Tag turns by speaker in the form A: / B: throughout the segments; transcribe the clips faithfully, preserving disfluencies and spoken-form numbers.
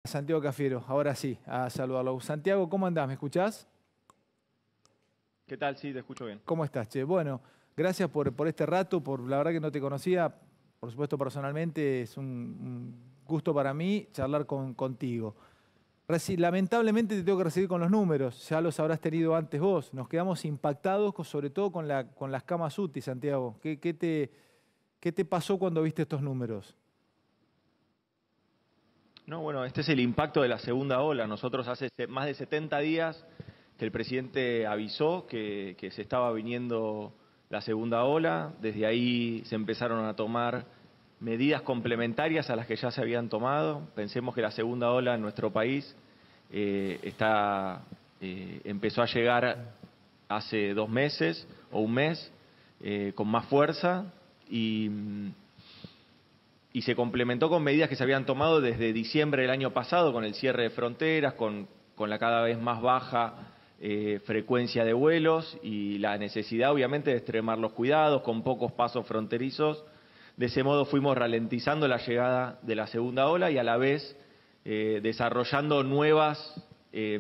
A: Santiago Cafiero, ahora sí, a saludarlo. Santiago, ¿cómo andás? ¿Me escuchás?
B: ¿Qué tal? Sí, te escucho bien.
A: ¿Cómo estás, che? Bueno, gracias por, por este rato, por la verdad que no te conocía, por supuesto personalmente, es un, un gusto para mí charlar con, contigo. Reci- Lamentablemente te tengo que recibir con los números, ya los habrás tenido antes vos. Nos quedamos impactados, con- sobre todo con, la, con las camas U T I, Santiago. ¿Qué, qué te, qué te pasó cuando viste estos números?
B: No, bueno, este es el impacto de la segunda ola. Nosotros hace se- más de setenta días que el presidente avisó que, que se estaba viniendo la segunda ola. Desde ahí se empezaron a tomar medidas complementarias a las que ya se habían tomado. Pensemos que la segunda ola en nuestro país eh, está, eh, empezó a llegar hace dos meses o un mes eh, con más fuerza y mm, y se complementó con medidas que se habían tomado desde diciembre del año pasado, con el cierre de fronteras, con, con la cada vez más baja eh, frecuencia de vuelos y la necesidad, obviamente, de extremar los cuidados, con pocos pasos fronterizos. De ese modo fuimos ralentizando la llegada de la segunda ola y a la vez eh, desarrollando nuevas... Eh,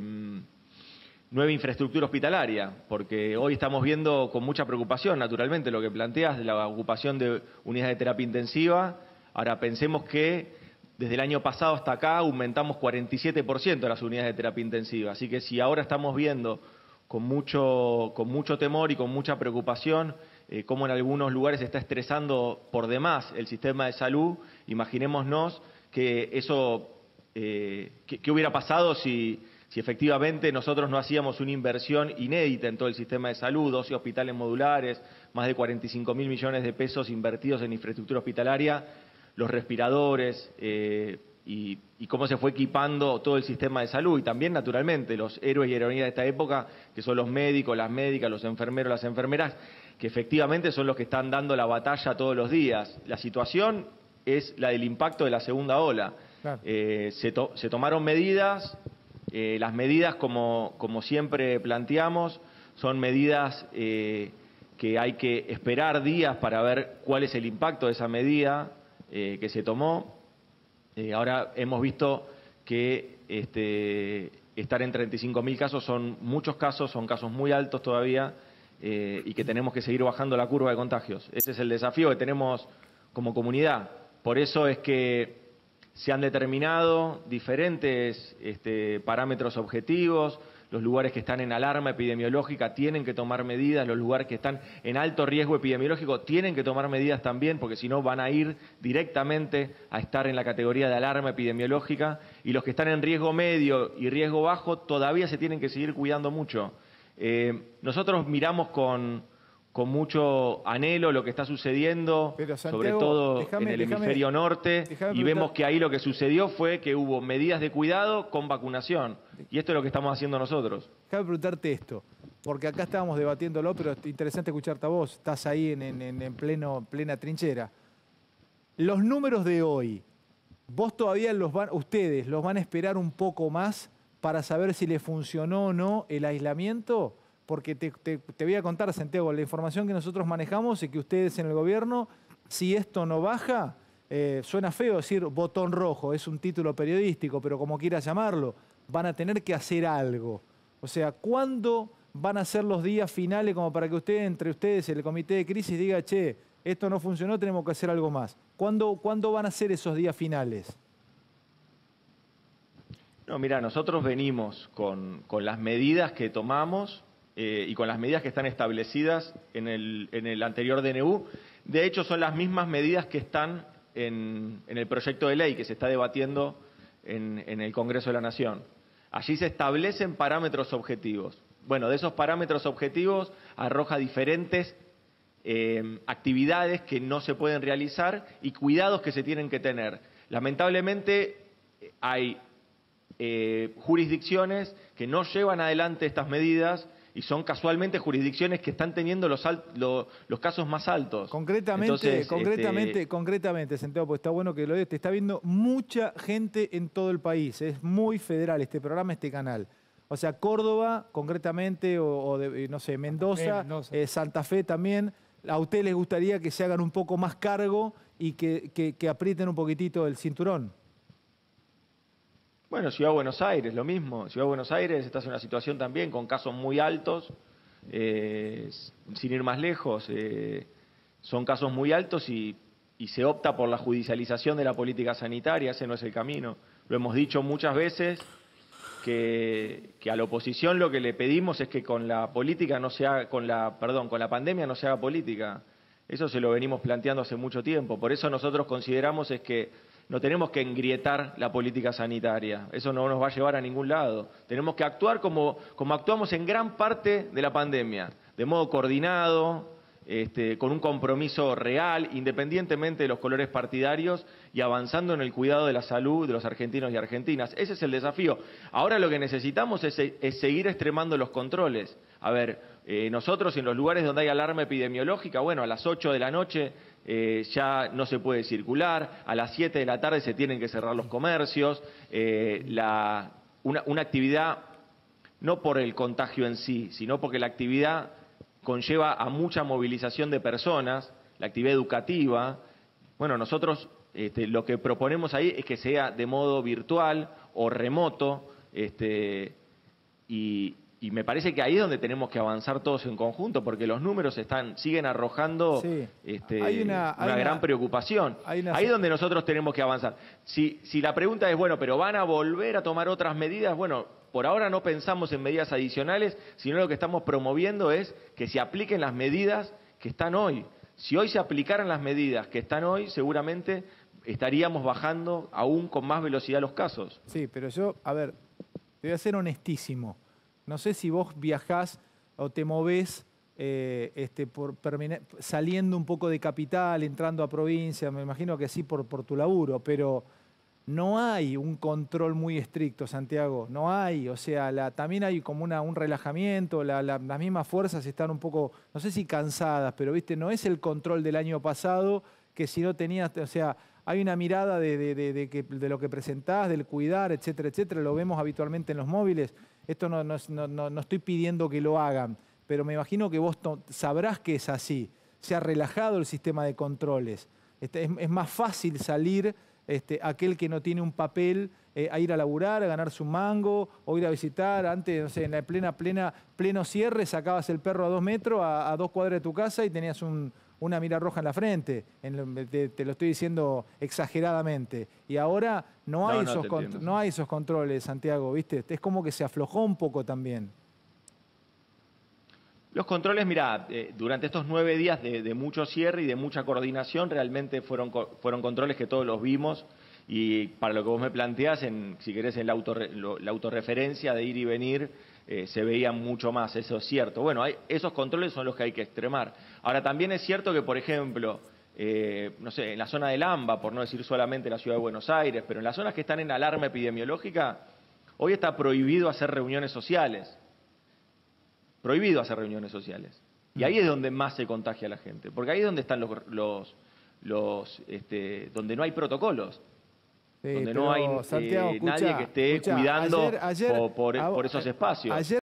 B: nueva infraestructura hospitalaria, porque hoy estamos viendo con mucha preocupación, naturalmente, lo que planteas de la ocupación de unidades de terapia intensiva. Ahora pensemos que desde el año pasado hasta acá aumentamos cuarenta y siete por ciento de las unidades de terapia intensiva, así que si ahora estamos viendo con mucho, con mucho temor y con mucha preocupación eh, cómo en algunos lugares se está estresando por demás el sistema de salud, imaginémonos que eso, eh, qué, qué hubiera pasado si si efectivamente nosotros no hacíamos una inversión inédita en todo el sistema de salud, doce hospitales modulares, más de cuarenta y cinco mil millones de pesos invertidos en infraestructura hospitalaria, los respiradores eh, y, y cómo se fue equipando todo el sistema de salud y también, naturalmente, los héroes y heroínas de esta época, que son los médicos, las médicas, los enfermeros, las enfermeras, que efectivamente son los que están dando la batalla todos los días. La situación es la del impacto de la segunda ola.
A: Claro.
B: Eh, se, to se tomaron medidas. Eh, las medidas, como, como siempre planteamos, son medidas eh, que hay que esperar días para ver cuál es el impacto de esa medida eh, que se tomó. Eh, ahora hemos visto que este, estar en treinta y cinco mil casos son muchos casos, son casos muy altos todavía eh, y que tenemos que seguir bajando la curva de contagios. Ese es el desafío que tenemos como comunidad. Por eso es que se han determinado diferentes este, parámetros objetivos. Los lugares que están en alarma epidemiológica tienen que tomar medidas, los lugares que están en alto riesgo epidemiológico tienen que tomar medidas también, porque si no van a ir directamente a estar en la categoría de alarma epidemiológica, y los que están en riesgo medio y riesgo bajo todavía se tienen que seguir cuidando mucho. Eh, nosotros miramos con... con mucho anhelo lo que está sucediendo,
A: Pero
B: sobre
A: Santiago,
B: todo
A: déjame,
B: en el
A: déjame,
B: hemisferio norte,
A: déjame
B: y vemos
A: preguntar.
B: que ahí lo que sucedió fue que hubo medidas de cuidado con vacunación. Y esto es lo que estamos haciendo nosotros.
A: Déjame preguntarte esto, porque acá estábamos debatiéndolo, pero es interesante escucharte a vos. Estás ahí en, en- en pleno, plena trinchera. Los números de hoy, ¿vos todavía los van, ustedes los van a esperar un poco más para saber si les funcionó o no el aislamiento? Porque te, te- te voy a contar, Santiago, la información que nosotros manejamos es que ustedes en el gobierno, si esto no baja, eh, suena feo decir botón rojo, es un título periodístico, pero como quieras llamarlo, van a tener que hacer algo. O sea, ¿cuándo van a ser los días finales como para que ustedes, entre ustedes, el comité de crisis, diga, che, esto no funcionó, tenemos que hacer algo más? ¿Cuándo, cuándo van a ser esos días finales?
B: No, mira, nosotros venimos con, con las medidas que tomamos eh, y con las medidas que están establecidas en el, en el anterior D N U. De hecho, son las mismas medidas que están en, en el proyecto de ley que se está debatiendo en, en el Congreso de la Nación. Allí se establecen parámetros objetivos. Bueno, de esos parámetros objetivos arroja diferentes eh, actividades que no se pueden realizar y cuidados que se tienen que tener. Lamentablemente hay eh, jurisdicciones que no llevan adelante estas medidas y son casualmente jurisdicciones que están teniendo los, al, lo, los casos más altos.
A: Concretamente,
B: Entonces,
A: concretamente,
B: este,
A: concretamente, Santiago, porque está bueno que lo digas, te está viendo mucha gente en todo el país. Es muy federal este programa, este canal. O sea, Córdoba, concretamente, o, o de, no sé, Mendoza,
C: Mendoza.
A: eh, Santa Fe también. ¿A ustedes les gustaría que se hagan un poco más cargo y que, que, que aprieten un poquitito el cinturón?
B: Bueno, Ciudad de Buenos Aires, lo mismo. Ciudad de Buenos Aires está en una situación también con casos muy altos, eh, sin ir más lejos. Eh, son casos muy altos y, y se opta por la judicialización de la política sanitaria. Ese no es el camino. Lo hemos dicho muchas veces, que, que a la oposición lo que le pedimos es que con la política no se haga, con la, perdón, con la pandemia no se haga política. Eso se lo venimos planteando hace mucho tiempo. Por eso nosotros consideramos es que no tenemos que engrietar la política sanitaria. Eso no nos va a llevar a ningún lado. Tenemos que actuar como, como actuamos en gran parte de la pandemia, de modo coordinado, este, con un compromiso real, independientemente de los colores partidarios, y avanzando en el cuidado de la salud de los argentinos y argentinas. Ese es el desafío. Ahora lo que necesitamos es, es seguir extremando los controles. A ver, eh, nosotros en los lugares donde hay alarma epidemiológica, bueno, a las ocho de la noche eh, ya no se puede circular, a las siete de la tarde se tienen que cerrar los comercios, eh, la, una, una actividad no por el contagio en sí, sino porque la actividad conlleva a mucha movilización de personas, la actividad educativa. Bueno, nosotros este, lo que proponemos ahí es que sea de modo virtual o remoto, este, y, y me parece que ahí es donde tenemos que avanzar todos en conjunto, porque los números están siguen arrojando
A: sí.
B: este,
A: hay una, hay
B: una gran
A: una,
B: preocupación.
A: Una...
B: Ahí es donde nosotros tenemos que avanzar. Si, si la pregunta es, bueno, pero ¿van a volver a tomar otras medidas? Bueno, por ahora no pensamos en medidas adicionales, sino lo que estamos promoviendo es que se apliquen las medidas que están hoy. Si hoy se aplicaran las medidas que están hoy, seguramente estaríamos bajando aún con más velocidad los casos.
A: Sí, pero yo, a ver, te voy a ser honestísimo. No sé si vos viajás o te movés eh, este, por, saliendo un poco de capital, entrando a provincia, me imagino que sí por, por tu laburo, pero no hay un control muy estricto, Santiago, no hay, o sea, la, también hay como una, un relajamiento, la, la, las mismas fuerzas están un poco, no sé si cansadas, pero viste, no es el control del año pasado que si no tenías, o sea, hay una mirada de, de, de, de, que, de lo que presentás, del cuidar, etcétera, etcétera, lo vemos habitualmente en los móviles, esto no, no, no, no estoy pidiendo que lo hagan, pero me imagino que vos sabrás que es así, se ha relajado el sistema de controles, es, es más fácil salir... Este, aquel que no tiene un papel eh, a ir a laburar, a ganarse un mango, o ir a visitar, antes, no sé, en la plena, plena, pleno cierre, sacabas el perro a dos metros, a, a dos cuadras de tu casa y tenías un, una mira roja en la frente. En, te, te lo estoy diciendo exageradamente. Y ahora no hay, no, no, esos, no hay esos controles, Santiago, ¿viste? Es como que se aflojó un poco también.
B: Los controles, mirá, eh, durante estos nueve días de, de mucho cierre y de mucha coordinación, realmente fueron, fueron controles que todos los vimos, y para lo que vos me planteás, en, si querés, en la, autorre, lo, la autorreferencia de ir y venir, eh, se veía mucho más, eso es cierto. Bueno, hay, esos controles son los que hay que extremar. Ahora, también es cierto que, por ejemplo, eh, no sé, en la zona del AMBA, por no decir solamente la Ciudad de Buenos Aires, pero en las zonas que están en alarma epidemiológica, hoy está prohibido hacer reuniones sociales. Prohibido hacer reuniones sociales. Y ahí es donde más se contagia la gente, porque ahí es donde están los, los, los este, donde no hay protocolos, sí, donde no hay Santiago, eh, escucha, nadie que esté escucha, cuidando ayer, ayer, por, por, por esos espacios. Ayer